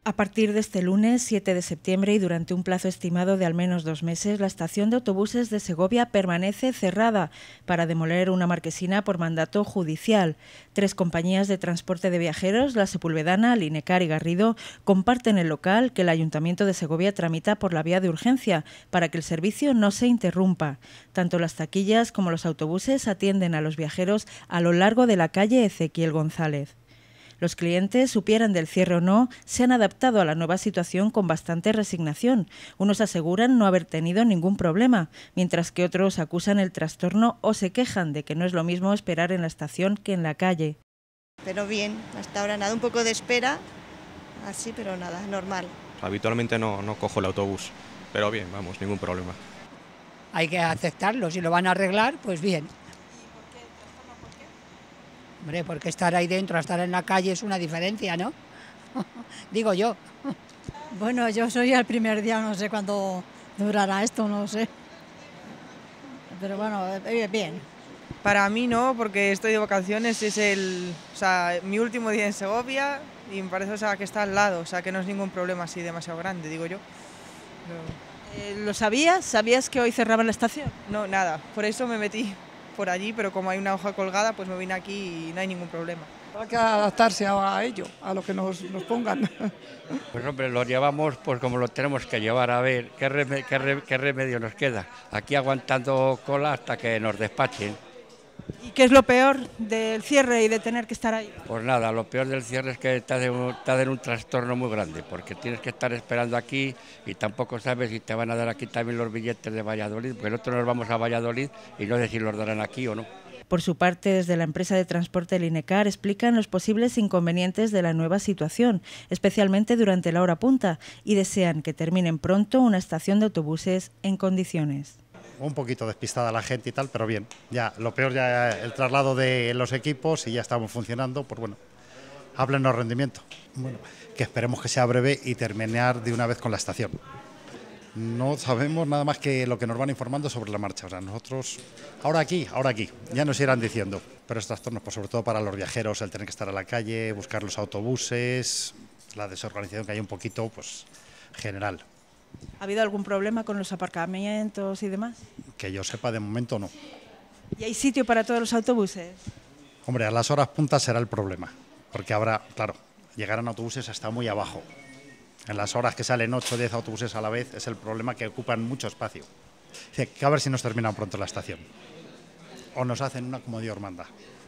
A partir de este lunes 7 de septiembre y durante un plazo estimado de al menos 2 meses, la estación de autobuses de Segovia permanece cerrada para demoler una marquesina por mandato judicial. 3 compañías de transporte de viajeros, la Sepulvedana, Linecar y Garrido, comparten el local que el Ayuntamiento de Segovia tramita por la vía de urgencia para que el servicio no se interrumpa. Tanto las taquillas como los autobuses atienden a los viajeros a lo largo de la calle Ezequiel González. Los clientes, supieran del cierre o no, se han adaptado a la nueva situación con bastante resignación. Unos aseguran no haber tenido ningún problema, mientras que otros acusan el trastorno o se quejan de que no es lo mismo esperar en la estación que en la calle. Pero bien, hasta ahora nada, un poco de espera, así, pero nada, normal. Habitualmente no cojo el autobús, pero bien, vamos, ningún problema. Hay que aceptarlo, si lo van a arreglar, pues bien. Hombre, porque estar ahí dentro a estar en la calle es una diferencia, ¿no? Digo yo. Bueno, yo soy el primer día, no sé cuándo durará esto, no sé. Pero bueno, bien. Para mí no, porque estoy de vacaciones, es mi último día en Segovia y me parece que está al lado, que no es ningún problema así demasiado grande, digo yo. ¿Lo sabías? ¿Sabías que hoy cerraban la estación? No, nada, por eso me metí por allí, pero como hay una hoja colgada, pues me vine aquí y no hay ningún problema. Hay que adaptarse a ello, a lo que nos pongan. Pues hombre, lo llevamos pues como lo tenemos que llevar, a ver qué remedio nos queda. Aquí aguantando cola hasta que nos despachen. ¿Y qué es lo peor del cierre y de tener que estar ahí? Pues nada, lo peor del cierre es que te hacen un trastorno muy grande, porque tienes que estar esperando aquí y tampoco sabes si te van a dar aquí también los billetes de Valladolid, porque nosotros nos vamos a Valladolid y no sé si los darán aquí o no. Por su parte, desde la empresa de transporte Linecar explican los posibles inconvenientes de la nueva situación, especialmente durante la hora punta, y desean que terminen pronto una estación de autobuses en condiciones. Un poquito despistada la gente y tal, pero bien, ya lo peor ya el traslado de los equipos y ya estamos funcionando, pues bueno, a pleno rendimiento. Bueno, que esperemos que sea breve y terminar de una vez con la estación. No sabemos nada más que lo que nos van informando sobre la marcha. O sea, nosotros, ahora aquí, ya nos irán diciendo. Pero estos trastornos, pues sobre todo para los viajeros, el tener que estar a la calle, buscar los autobuses, la desorganización que hay un poquito, pues general. ¿Ha habido algún problema con los aparcamientos y demás? Que yo sepa, de momento no. ¿Y hay sitio para todos los autobuses? Hombre, a las horas puntas será el problema, porque habrá, claro, llegarán autobuses hasta muy abajo. En las horas que salen 8 o 10 autobuses a la vez es el problema, que ocupan mucho espacio. Que a ver si nos terminan pronto la estación. O nos hacen una como Dios manda.